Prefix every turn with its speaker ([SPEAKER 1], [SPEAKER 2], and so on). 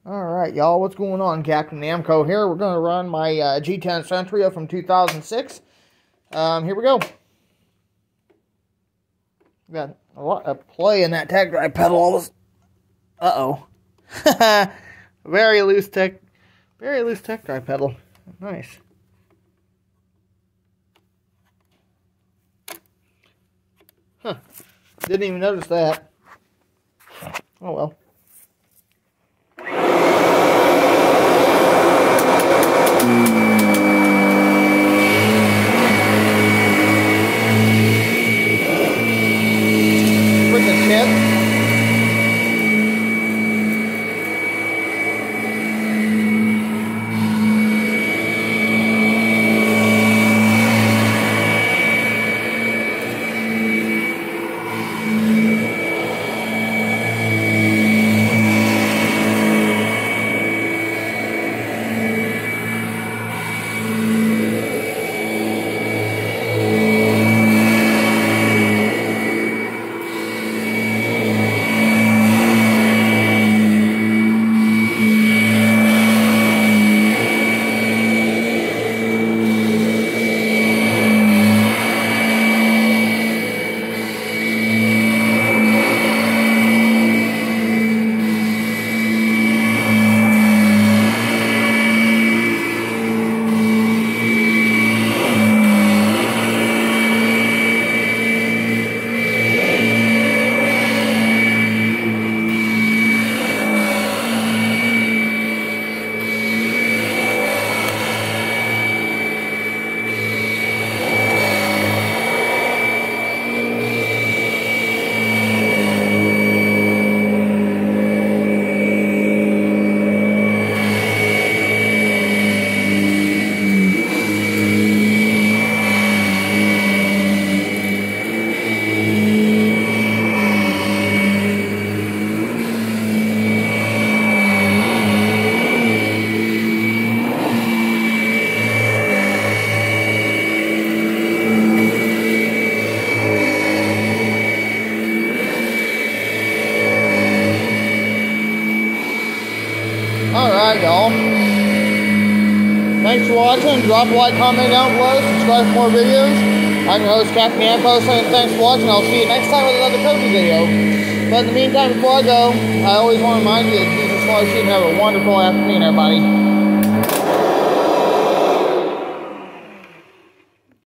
[SPEAKER 1] Alright, y'all, what's going on? Captain Namco here. We're going to run my G10 Sentria from 2006. Here we go. Got a lot of play in that tech drive pedal. Uh-oh. Very loose tech drive pedal. Nice. Huh. Didn't even notice that. Oh well. Freaking shit. Alright, y'all. Thanks for watching. Drop a like, comment down below. Subscribe for more videos. I'm your host, Captain Namco, saying thanks for watching. I'll see you next time with another Kirby video. But in the meantime, before I go, I always want to remind you that Jesus loves you and have a wonderful afternoon, everybody.